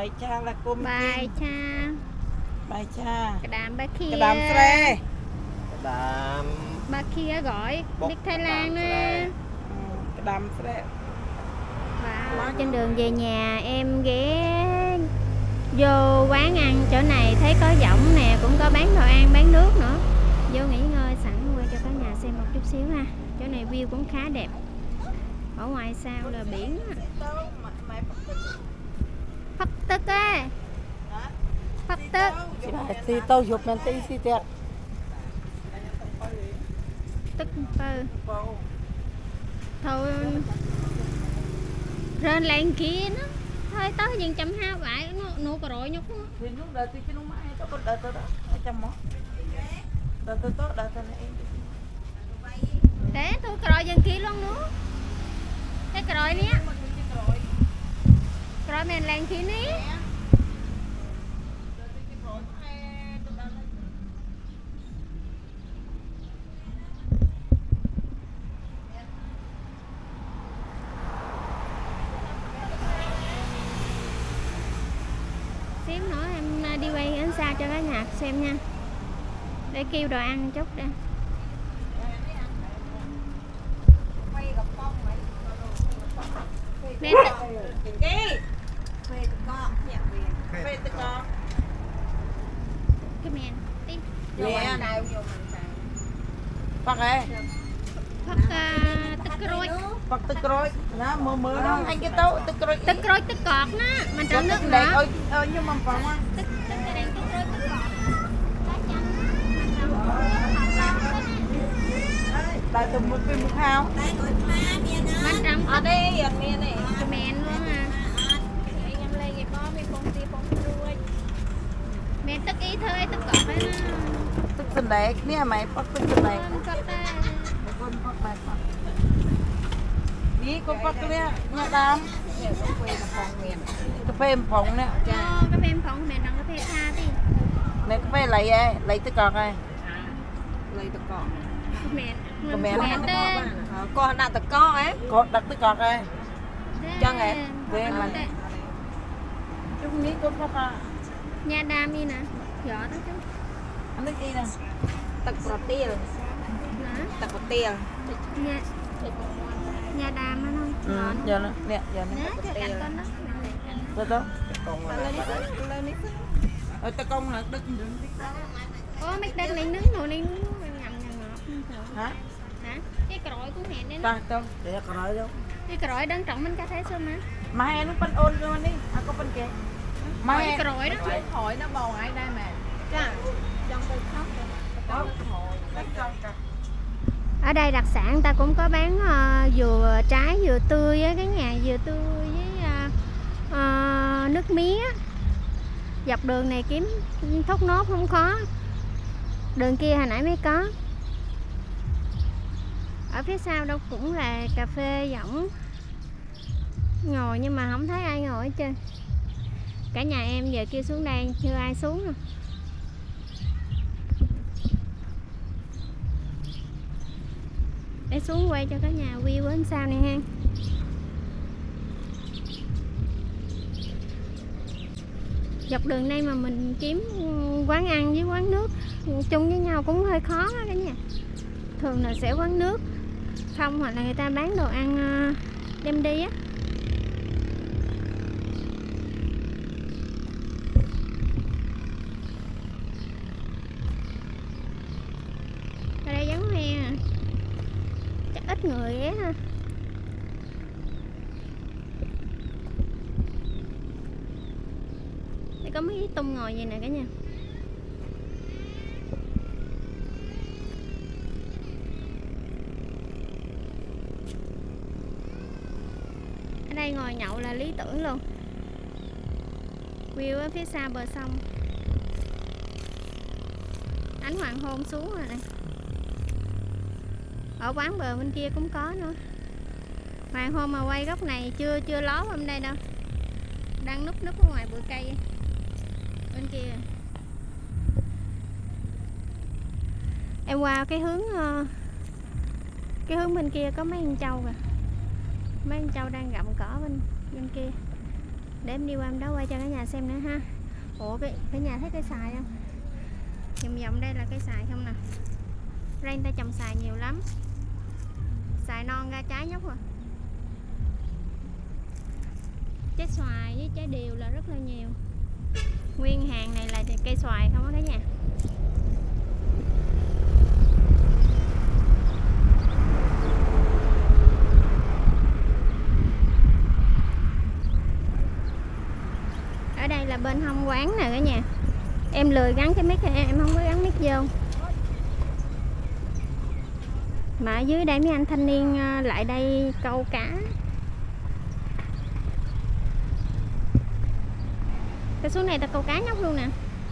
Bài cha là cô Bài cha. Bài cha. Cái đám bà kia. Cái đám xe. Đám Bà kia gọi biết Thái Lan nè. Cái đám xe. Wow. Trên đường về nhà em ghé vô quán ăn chỗ này thấy có võng nè, cũng có bán đồ ăn, bán nước nữa. Vô nghỉ ngơi sẵn quay cho cả nhà xem một chút xíu ha. Chỗ này view cũng khá đẹp. Ở ngoài sau là biển. Phật tức á. Phật tức. Thì tao chụp mình tí xí tiệt. Tức phơ. Thôi rên lên kia nó. Thôi tới dừng chấm hao vậy nó cà rồi nhúc. Thì lúc đợi tôi chứ nó mãi tao có đợi tao đó. Ở trong mó. Đợi tao này. Để tôi cà rồi dừng kia luôn nữa. Cái cà rồi nè. Cà rồi mình lên kia nè. Xíu nữa em đi quay ánh xa cho cả nhà xem nha, để kêu đồ ăn chút đây. Mẹ cái mèn tí Phật ơi. Phật tức rối. Phật tức rối. Nó mơ đó anh cái tao tức rối. Tức rối tức cọt nó, mình trộn nước này nữa. Nhưng mà phòng á. Tức rối tức cọt. Tại tụi một phim một hao. Mình trồng ở đây ở miền này cái mèn luôn à. em lên cái bó mình bông ti bông ruồi Mèn tức ý thôi tức cọt đấy nó. Tức sinh đẹp nè mày Phật tức sinh đẹp. Con Phật này Phật. Ní con Phật nè, nhà đam. Cà phê phòng nè. cà phê phòng mèn trồng cà phê tha đi. Này cà phê lấy tức cọt này. lấy tật cọ Mèn đây. con đặt tật cọ ấy Có đặt tức cọt này. cho nghe Về mà. Chúng ní con Phật à. Nhà đam đi nè, giỏ đó chứ. Anh nói gì nè. tật bọt tiêu Đó. tật bọt tiêu Nhà đàm nó không? Giờ nó nè, giờ nó. Nè, cái cạnh con đó. Đó. lên đi Ở ta công là đất đừng đi. Ô, mấy đất này nướng nồi này nướng ngầm ngọt. Hả? Hả? Cái còi cũng hẹn đến. Ta để cà rọi đâu. Cái còi đang trọng mình cả thế xưa mà. Mai nó bên ôn luôn đi. À có bên kia. Mai cái còi đó. hỏi nó bầu ai đây mà chà trong tôi khóc Ở đây đặc sản ta cũng có bán dừa trái, dừa tươi á, cái nhà dừa tươi với nước mía. Dọc đường này kiếm thốt nốt không khó. Đường kia hồi nãy mới có. Ở phía sau đâu cũng là cà phê võng ngồi nhưng mà không thấy ai ngồi hết trơn. Cả nhà em giờ kêu xuống đây chưa ai xuống đâu. Để xuống quay cho cả nhà view bên sau này ha. Dọc đường đây mà mình kiếm quán ăn với quán nước chung với nhau cũng hơi khó đó cả nhà. Thường là sẽ quán nước không, hoặc là người ta bán đồ ăn đem đi á. Ở đây vắng hoe à. Chắc ít người ghé ha. Đây có mấy tung ngồi vậy nè cả nhà. Ở đây ngồi nhậu là lý tưởng luôn. View ở phía xa bờ sông. Ánh hoàng hôn xuống rồi nè. Ở quán bờ bên kia cũng có nữa. Hoàng hôn mà quay góc này chưa ló hôm đây đâu. Đang núp ở ngoài bụi cây bên kia. Em qua cái hướng bên kia có mấy con trâu kìa. Mấy con trâu đang gặm cỏ bên kia. Để em đi qua em đó quay cho cả nhà xem nữa ha. Ủa cả nhà thấy cây xoài không? Vòng vòng đây là cây xoài không nè. Đây người ta trồng xoài nhiều lắm. Xoài non ra trái nhóc à. Trái xoài với trái điều là rất là nhiều. Nguyên hàng này là cây xoài không á cả nhà. Ở đây là bên hông quán nè cả nhà. Em lười gắn cái mic, em không có gắn mic vô. Mà ở dưới đây mấy anh thanh niên lại đây câu cá. Ta xuống này ta câu cá nhóc luôn nè.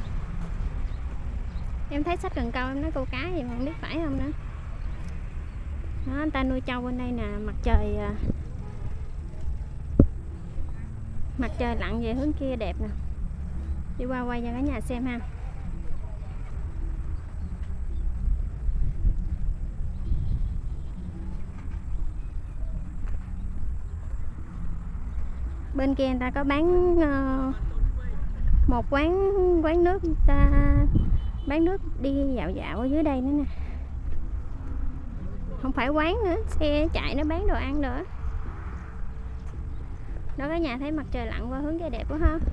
Em thấy sách cần câu em nói câu cá gì mà không biết phải không nữa. Đó, anh ta nuôi trâu bên đây nè, mặt trời lặn về hướng kia đẹp nè. Đi qua quay cho cả nhà xem ha. Bên kia người ta có bán một quán nước, người ta bán nước đi dạo dạo ở dưới đây nữa nè. Không phải quán nữa, xe chạy nó bán đồ ăn nữa. Đó cả nhà thấy mặt trời lặn qua hướng kia đẹp quá ha.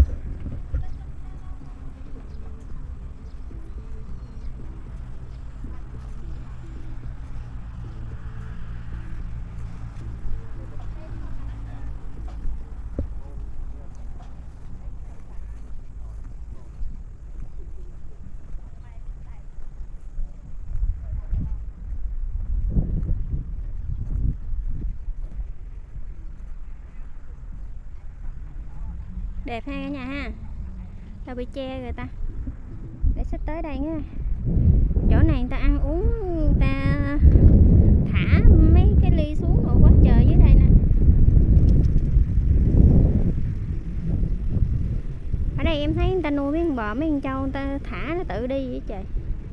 Đẹp ha cả nhà ha. Đâu bị che rồi ta. Để xích tới đây nha. Chỗ này người ta ăn uống, người ta thả mấy cái ly xuống rồi quá trời dưới đây nè. Ở đây em thấy người ta nuôi mấy con bò, mấy con trâu, người ta thả nó tự đi vậy trời.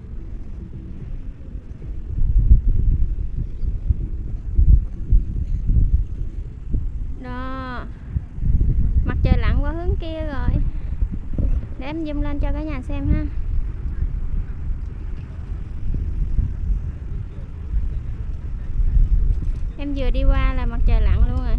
Đó, mặt trời lặn qua hướng kia rồi. Để em zoom lên cho cả nhà xem ha. Em vừa đi qua là mặt trời lặn luôn rồi.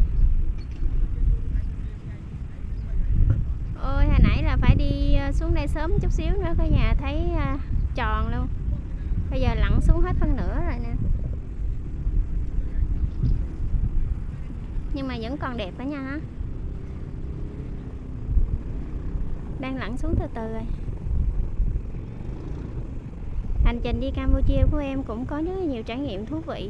Ôi hồi nãy là phải đi xuống đây sớm chút xíu nữa cả nhà thấy tròn luôn. Bây giờ lặn xuống hết phân nửa rồi nè. Nhưng mà vẫn còn đẹp cả nhà ha. Đang lặn xuống từ từ rồi. Hành trình đi Campuchia của em cũng có rất nhiều trải nghiệm thú vị.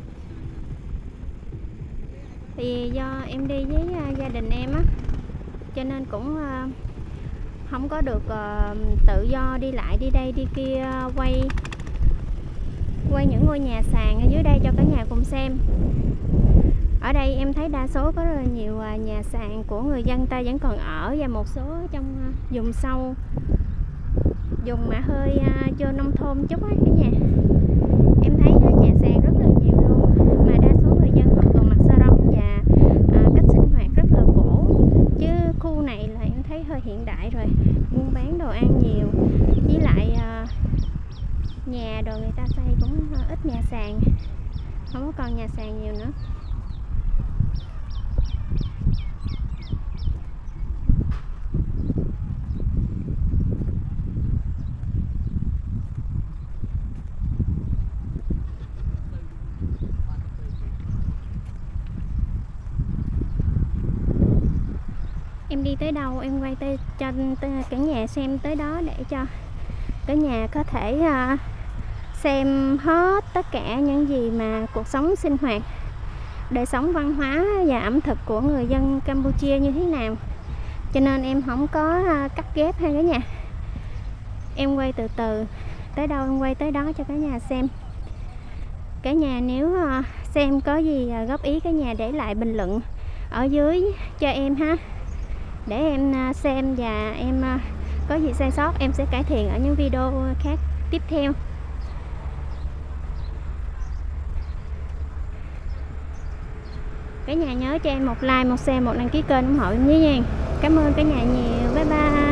Vì do em đi với gia đình em á, cho nên cũng không có được tự do đi lại đi đây đi kia, quay những ngôi nhà sàn ở dưới đây cho cả nhà cùng xem. Ở đây em thấy đa số có rất là nhiều nhà sàn của người dân ta vẫn còn ở, và một số trong vùng sâu, vùng mà hơi vô nông thôn chút á cả nhà. Em thấy nhà sàn rất là nhiều luôn, mà đa số người dân họ còn mặc sa rong và cách sinh hoạt rất là cổ. Chứ khu này là em thấy hơi hiện đại rồi, buôn bán đồ ăn nhiều, với lại nhà đồ người ta xây cũng ít nhà sàn, không có còn nhà sàn nhiều nữa. Em đi tới đâu em quay cho cả nhà xem tới đó, để cho cả nhà có thể xem hết tất cả những gì mà cuộc sống sinh hoạt, đời sống văn hóa và ẩm thực của người dân Campuchia như thế nào. Cho nên em không có cắt ghép ha cả nhà. Em quay từ từ, tới đâu em quay tới đó cho cả nhà xem. Cả nhà nếu xem có gì góp ý, cả nhà để lại bình luận ở dưới cho em ha, để em xem, và em có gì sai sót em sẽ cải thiện ở những video khác tiếp theo. Cả nhà nhớ cho em một like, một share, một đăng ký kênh ủng hộ em nhé nha. Cảm ơn cả nhà nhiều. Bye bye.